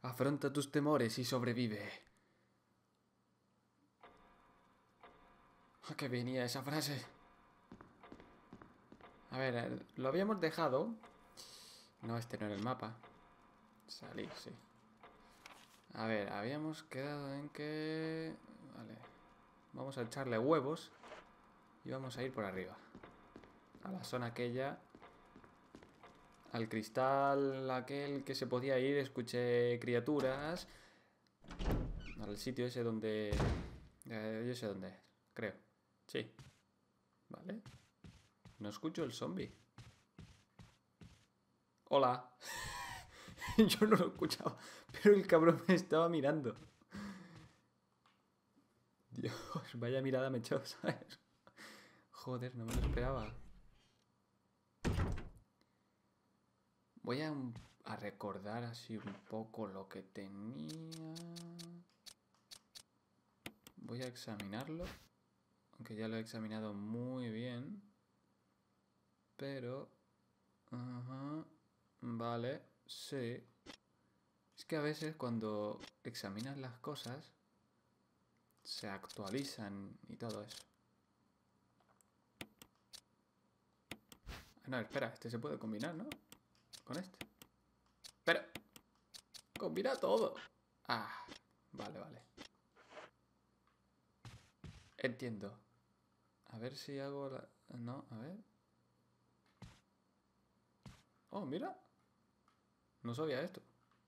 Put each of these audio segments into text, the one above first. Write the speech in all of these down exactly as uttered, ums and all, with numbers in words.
Afronta tus temores y sobrevive. ¿A qué venía esa frase? A ver, lo habíamos dejado. No, este no era el mapa. Salir, sí. A ver, habíamos quedado en que... Vale. Vamos a echarle huevos. Y vamos a ir por arriba. A la zona aquella. Al cristal aquel que se podía ir. Escuché criaturas. Al sitio ese donde... Eh, yo sé dónde es, creo. Sí. Vale. No escucho el zombie. Hola. Yo no lo escuchaba, pero el cabrón me estaba mirando. Dios, vaya mirada me echó, ¿sabes? Joder, no me lo esperaba. Voy a, a recordar así un poco lo que tenía. Voy a examinarlo. Aunque ya lo he examinado muy bien. Pero... Ajá. Vale, sí. Es que a veces cuando examinas las cosas se actualizan y todo eso. No, espera, este se puede combinar, ¿no? Con este. Pero... combina todo. Ah, vale, vale. Entiendo. A ver si hago la... No, a ver. Oh, mira. No sabía esto.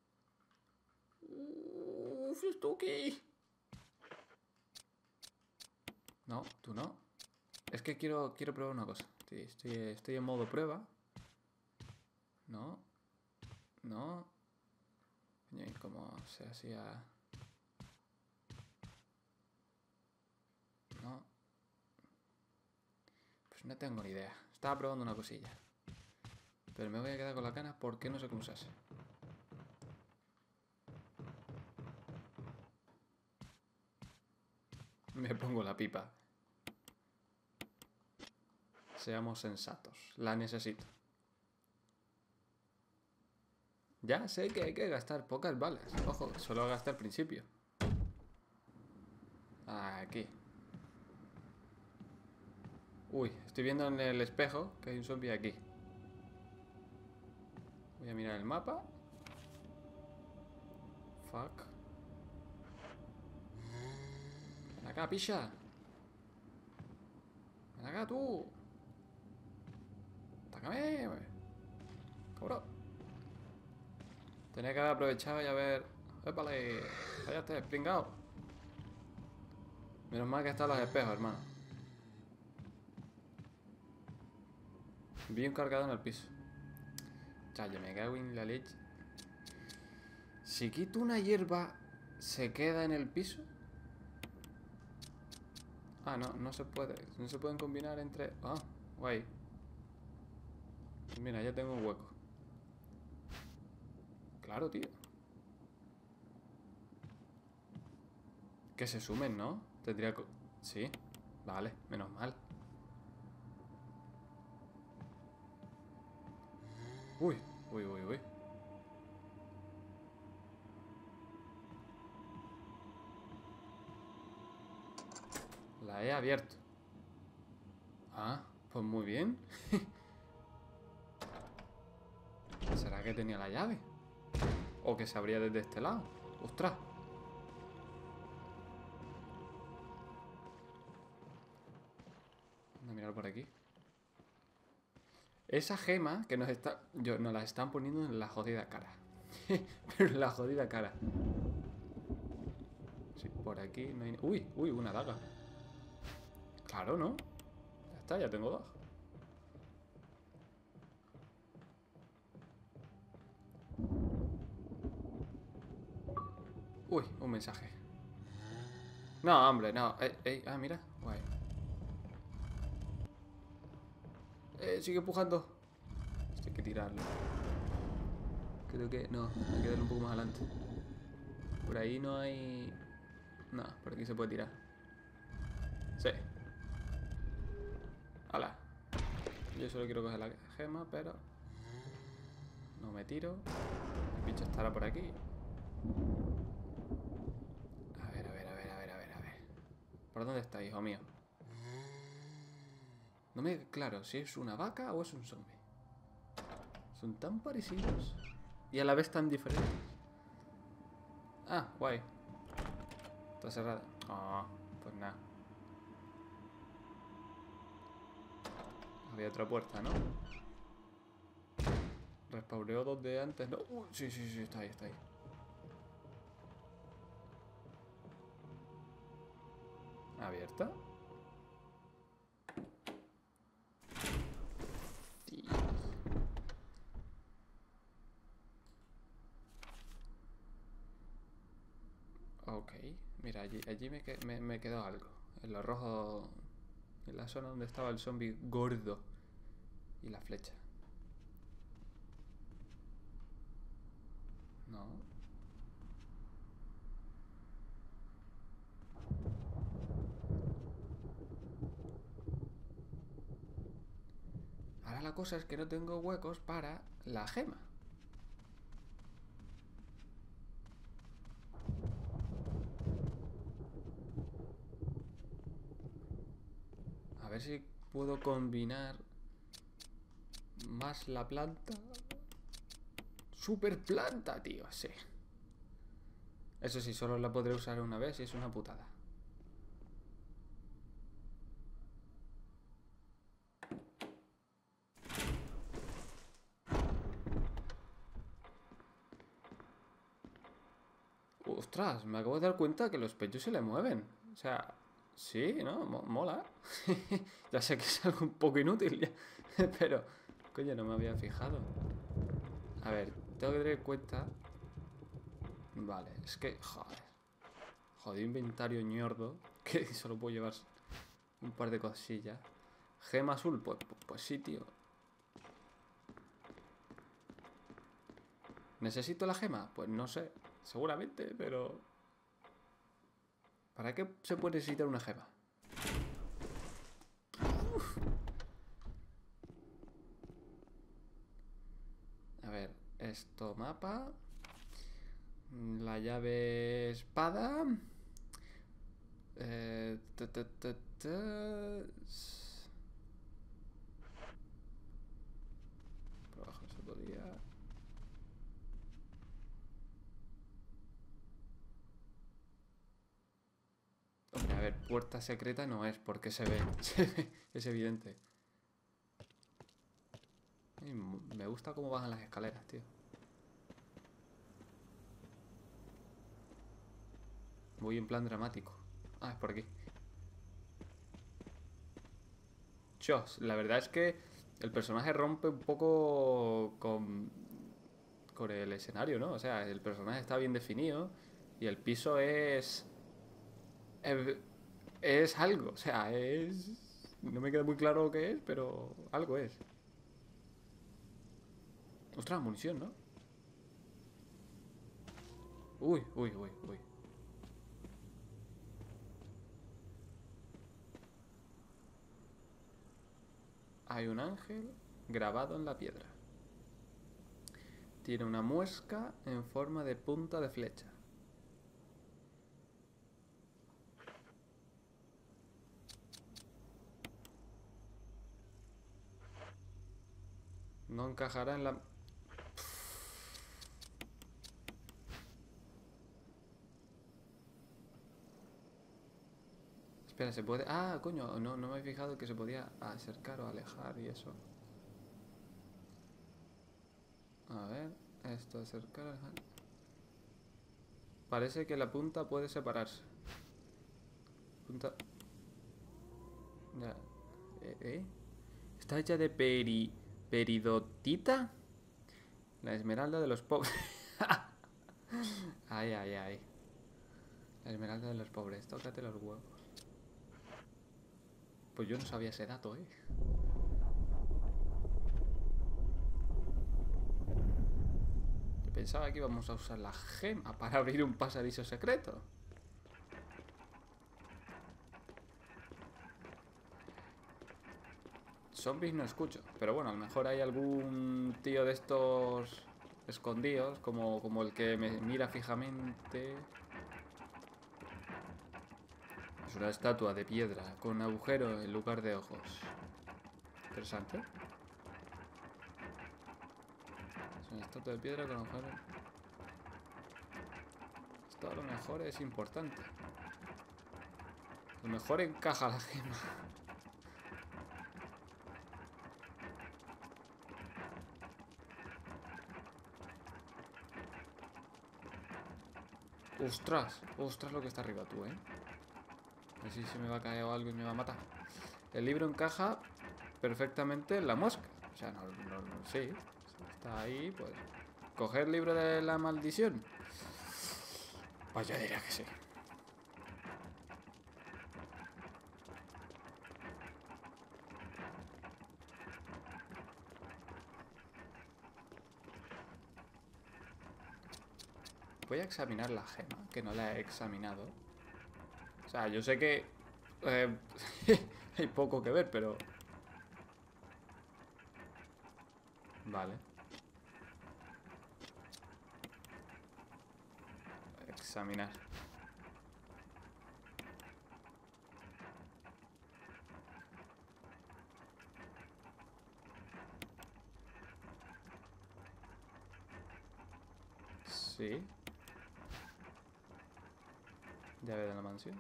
Uff, Stucky. No, tú no. Es que quiero, quiero probar una cosa. Estoy, estoy, estoy en modo prueba. No. No. ¿Y cómo se hacía? No. Pues no tengo ni idea. Estaba probando una cosilla. Pero me voy a quedar con la cana porque no sé cómo se hace. Me pongo la pipa. Seamos sensatos. La necesito. Ya sé que hay que gastar pocas balas. Ojo, solo gasta al principio. Aquí. Uy, estoy viendo en el espejo que hay un zombie aquí. Voy a mirar el mapa. Fuck. Ven acá, picha. Ven acá, tú. Atácame, wey. Cabrón. Tenía que haber aprovechado y haber... ¡Épale! ¡Cállate, pringao! Menos mal que están los espejos, hermano. Vi un cargado en el piso. Chayo, me cago en la leche. Si quito una hierba, ¿se queda en el piso? Ah, no, no se puede. No se pueden combinar entre... Ah, guay. Mira, ya tengo un hueco. Claro, tío. Que se sumen, ¿no? Tendría que... Sí, vale, menos mal. Uy, uy, uy, uy. La he abierto. Ah, pues muy bien. ¿Será que tenía la llave? ¿O que se abría desde este lado? ¡Ostras! Voy a mirar por aquí. Esa gema que nos está... Yo, nos la están poniendo en la jodida cara. Pero en la jodida cara. Sí, por aquí no hay... Uy, uy, una daga. Claro, ¿no? Ya está, ya tengo dos. Uy, un mensaje. No, hombre, no. Eh, eh, ah, mira. Guay. Eh, sigue empujando. Esto hay que tirarlo. Creo que... No, hay que darle un poco más adelante. Por ahí no hay... No, por aquí se puede tirar. Sí. Hala. Yo solo quiero coger la gema, pero... No me tiro. El bicho estará por aquí. A ver, a ver, a ver, a ver, a ver, a ver. ¿Por dónde está, hijo mío? No me queda claro si es una vaca o es un zombie. Son tan parecidos y a la vez tan diferentes. Ah, guay. Está cerrada. Ah, pues nada. Había otra puerta, ¿no? Respawneó donde antes, ¿no? Uh, sí, sí, sí, está ahí, está ahí. ¿Abierta? Sí. Ok, mira, allí, allí me, que- me, me quedó algo. En lo rojo, en la zona donde estaba el zombie gordo y la flecha. No. Ahora la cosa es que no tengo huecos para la gema. A ver si puedo combinar más la planta. Super planta, tío, sí. Eso sí, solo la podré usar una vez y es una putada. Ostras, me acabo de dar cuenta que los pechos se le mueven. O sea, sí, ¿no? Mo- mola. Ya sé que es algo un poco inútil, ya, pero, coño, no me había fijado. A ver, tengo que tener en cuenta. Vale, es que, joder. Joder, inventario ñordo. Que solo puedo llevar un par de cosillas. Gema azul, pues, pues, pues sí, tío. ¿Necesito la gema? Pues no sé. Seguramente, pero... ¿Para qué se puede necesitar una gema? Uf. A ver, esto mapa. La llave espada. Eh, ta, ta, ta, ta. Por abajo se podía. Hombre, a ver, puerta secreta no es porque se ve. Se ve, es evidente. Y me gusta cómo bajan las escaleras, tío. Voy en plan dramático. Ah, es por aquí. Chos, la verdad es que el personaje rompe un poco con, con el escenario, ¿no? O sea, el personaje está bien definido y el piso es... Es, es algo, o sea, es... No me queda muy claro lo que es, pero algo es. Ostras, munición, ¿no? Uy, uy, uy, uy. Hay un ángel grabado en la piedra. Tiene una muesca en forma de punta de flecha. No encajará en la... Espera, ¿se puede...? Ah, coño, no, no me he fijado que se podía acercar o alejar y eso. A ver, esto, acercar, alejar. Parece que la punta puede separarse. Punta... Ya. ¿Eh? ¿Eh? Está hecha de peri... peridotita. La esmeralda de los pobres. Ay, ay, ay. La esmeralda de los pobres. Tócate los huevos. Pues yo no sabía ese dato, ¿eh? Yo pensaba que íbamos a usar la gema para abrir un pasadizo secreto. Zombies no escucho. Pero bueno, a lo mejor hay algún tío de estos escondidos, como, como el que me mira fijamente. Es una estatua de piedra con agujero en lugar de ojos. Interesante. Es una estatua de piedra con agujero. Esto a lo mejor es importante. A lo mejor encaja la gema. Ostras, ostras lo que está arriba tú, ¿eh? A ver si se me va a caer o algo y me va a matar. El libro encaja perfectamente en la mosca. O sea, no, no, no, sí. Está ahí, pues. ¿Coger el libro de la maldición? Pues yo diría que sí. Voy a examinar la gema, que no la he examinado. O sea, yo sé que eh, hay poco que ver, pero... Vale. Examinar. Sí. Llave de la mansión.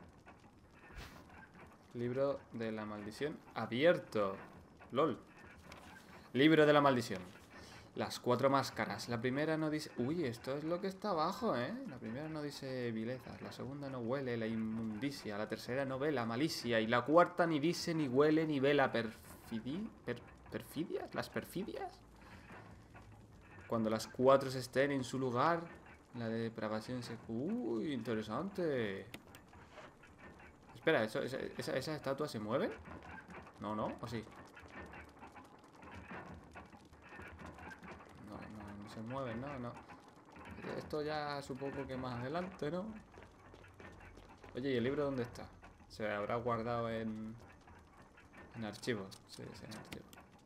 Libro de la maldición abierto. LOL. Libro de la maldición. Las cuatro máscaras. La primera no dice... Uy, esto es lo que está abajo, ¿eh? La primera no dice vilezas. La segunda no huele la inmundicia. La tercera no ve la malicia. Y la cuarta ni dice, ni huele, ni ve la perfidi... Per... ¿Perfidias? ¿Las perfidias? Cuando las cuatro estén en su lugar... La depravación se... Uy, interesante. Espera, ¿eso, esa, esa, ¿esa estatua se mueve? No, no, ¿o sí? No, no, no se mueve, no, no. Esto ya supongo que más adelante, ¿no? Oye, ¿y el libro dónde está? Se habrá guardado en... En archivos. Sí, sí, en archivos.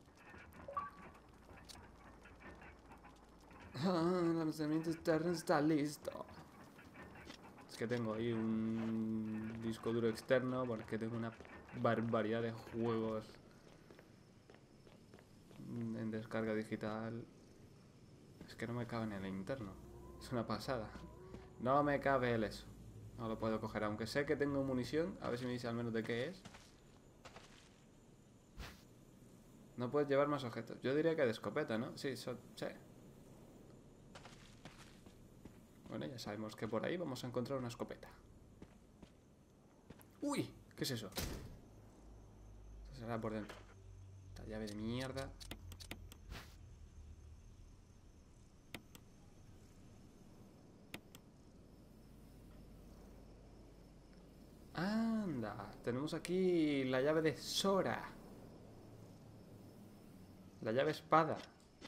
Ah, el lanzamiento externo está listo. Es que tengo ahí un disco duro externo porque tengo una barbaridad de juegos en descarga digital. Es que no me cabe en el interno. Es una pasada. No me cabe el eso. No lo puedo coger, aunque sé que tengo munición. A ver si me dice al menos de qué es. No puedes llevar más objetos. Yo diría que de escopeta, ¿no? Sí, so, sí. Bueno, ya sabemos que por ahí vamos a encontrar una escopeta. ¡Uy! ¿Qué es eso? Esto será por dentro. Esta llave de mierda. Anda, tenemos aquí la llave de Sora. La llave espada.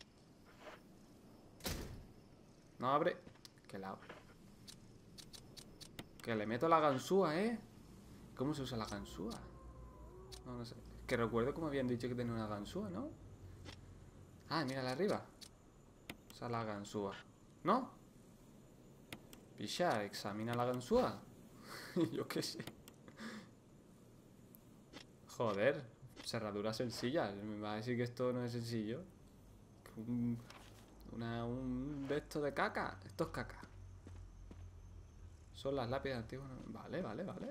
No abre. Que la abro. Que le meto la ganzúa, ¿eh? ¿Cómo se usa la ganzúa? No, no sé. Que recuerdo como habían dicho que tenía una ganzúa, ¿no? Ah, mírala arriba. Esa la ganzúa. ¿No? Picha, examina la ganzúa. Yo qué sé. Joder, cerradura sencilla. Me va a decir que esto no es sencillo. Un, una, un de esto de caca. Esto es caca. Son las lápidas antiguas. Vale, vale, vale.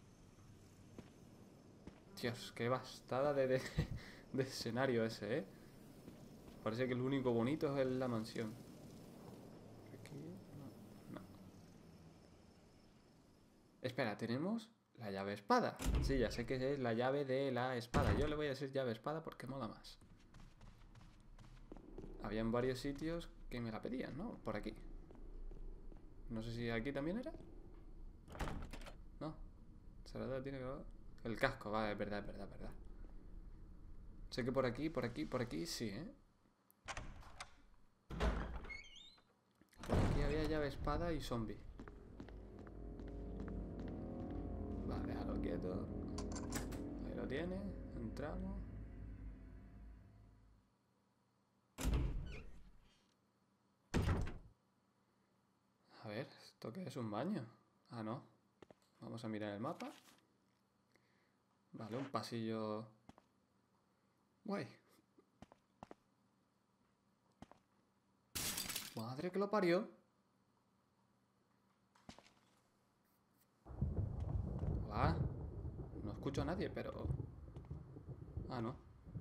Dios, qué bastada de, de, de escenario ese, ¿eh? Parece que el único bonito es la mansión. Aquí, no, no. Espera, tenemos la llave espada. Sí, ya sé que es la llave de la espada. Yo le voy a decir llave espada porque mola más. Habían varios sitios que me la pedían, ¿no? Por aquí. No sé si aquí también era. No. Cerradura tiene que... El casco, vale, es verdad, es verdad, es verdad. Sé que por aquí, por aquí, por aquí, sí, ¿eh? Por aquí había llave espada y zombie. Vale, déjalo quieto. Ahí lo tiene. Entramos. ver, ¿esto qué es? ¿Un baño? Ah, no. Vamos a mirar el mapa. Vale, un pasillo... Guay. Madre que lo parió. Hola. No escucho a nadie, pero... Ah, no.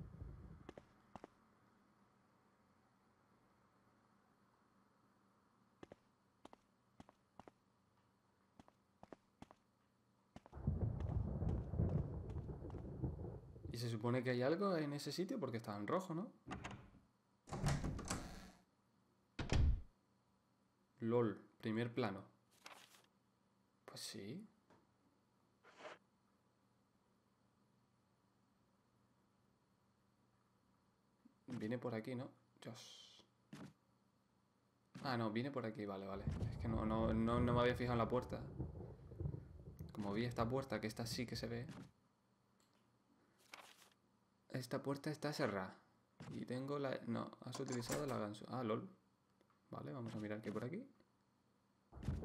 Y se supone que hay algo en ese sitio porque estaba en rojo, ¿no? LOL, primer plano. Pues sí. Viene por aquí, ¿no? Dios. Ah, no, viene por aquí, vale, vale. Es que no, no, no, no me había fijado en la puerta. Como vi esta puerta, que esta sí que se ve. Esta puerta está cerrada. Y tengo la... No, has utilizado la ganso. Ah, lol. Vale, vamos a mirar qué hay por aquí.